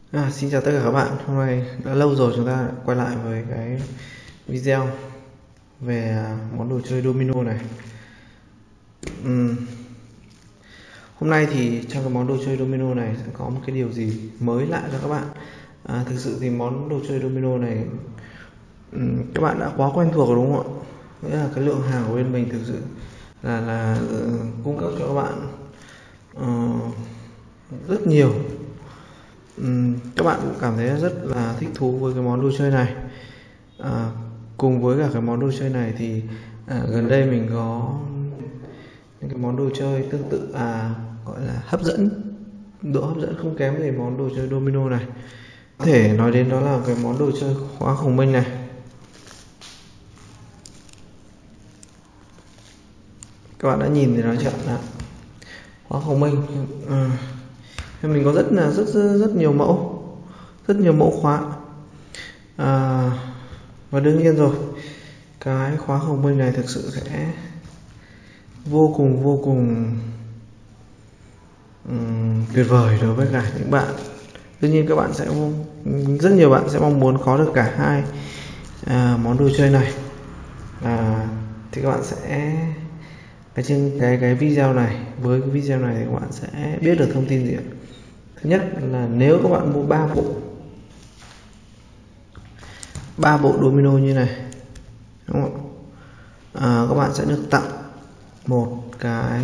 Xin chào tất cả các bạn. Hôm nay đã lâu rồi chúng ta quay lại với cái video về món đồ chơi domino này. Hôm nay thì trong cái món đồ chơi domino này sẽ có một cái điều gì mới lạ cho các bạn. Thực sự thì món đồ chơi domino này các bạn đã quá quen thuộc rồi đúng không ạ? Nghĩa là cái lượng hàng của bên mình thực sự là cung cấp cho các bạn rất nhiều. Các bạn cũng cảm thấy rất là thích thú với cái món đồ chơi này. Cùng với cả cái món đồ chơi này thì gần đây mình có những cái món đồ chơi tương tự gọi là hấp dẫn, độ hấp dẫn không kém gì món đồ chơi domino này. Có thể nói đến đó là cái món đồ chơi khóa khổng minh này. Các bạn đã nhìn thì nói chuyện là khóa khổng minh. Mình có rất nhiều mẫu khóa, và đương nhiên rồi, cái khóa khổng minh này thực sự sẽ vô cùng tuyệt vời đối với cả những bạn. Đương nhiên các bạn sẽ rất nhiều bạn sẽ mong muốn có được cả hai món đồ chơi này. Thì các bạn sẽ cái video này, với cái video này thì các bạn sẽ biết được thông tin gì ạ? Thứ nhất là nếu các bạn mua 3 bộ domino như này, đúng không? Các bạn sẽ được tặng một cái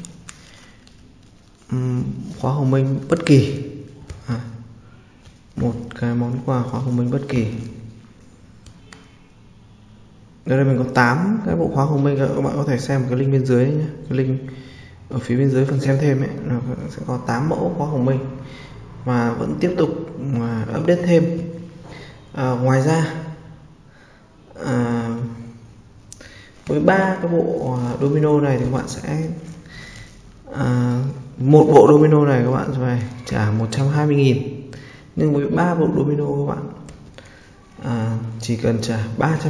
khóa khổng minh bất kỳ, một cái món quà khóa khổng minh bất kỳ. Đây mình có 8 cái bộ khóa khổng minh, các bạn có thể xem cái link bên dưới nhé. Cái link ở phía bên dưới phần xem thêm ấy, nó sẽ có 8 mẫu khóa khổng minh mà vẫn tiếp tục update thêm. Ngoài ra với 3 cái bộ domino này thì các bạn sẽ một bộ domino này các bạn phải trả 120.000, nhưng với 3 bộ domino các bạn chỉ cần trả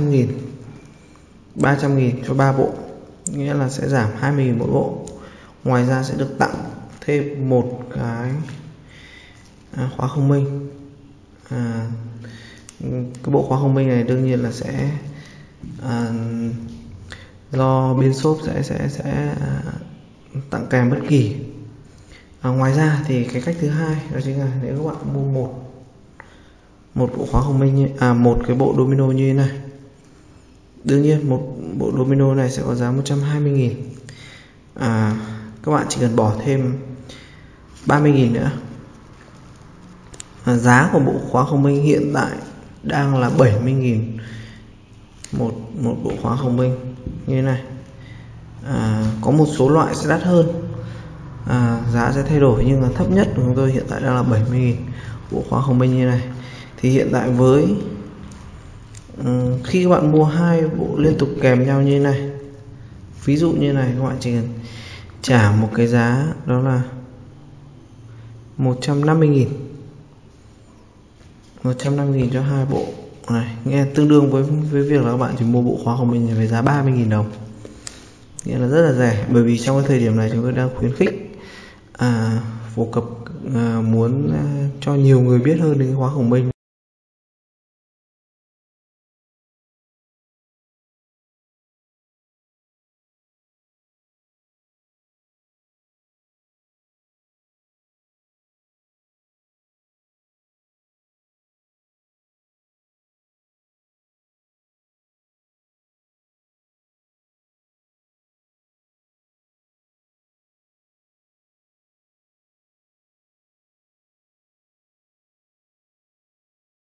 300.000 cho 3 bộ, nghĩa là sẽ giảm 20.000 mỗi bộ. Ngoài ra sẽ được tặng thêm một cái khóa khổng minh. Cái bộ khóa khổng minh này đương nhiên là sẽ do bên shop sẽ tặng kèm bất kỳ. Ngoài ra thì cái cách thứ hai đó chính là nếu các bạn mua một bộ khóa khổng minh một cái bộ domino như thế này, đương nhiên một bộ domino này sẽ có giá 120.000. Các bạn chỉ cần bỏ thêm 30.000 nữa. Giá của bộ khóa khổng minh hiện tại đang là 70.000 một bộ khóa khổng minh như thế này. Có một số loại sẽ đắt hơn, giá sẽ thay đổi, nhưng là thấp nhất của chúng tôi hiện tại đang là 70.000 bộ khóa khổng minh như này. Thì hiện tại với khi các bạn mua 2 bộ liên tục kèm nhau như thế này, ví dụ như này, các bạn chỉ cần trả một cái giá đó là 150.000 cho 2 bộ này, nghe tương đương với việc là các bạn chỉ mua bộ khóa của mình với giá 30.000 đồng, nghĩa là rất là rẻ. Bởi vì trong cái thời điểm này chúng tôi đang khuyến khích phổ cập, muốn cho nhiều người biết hơn đến khóa khổng minh.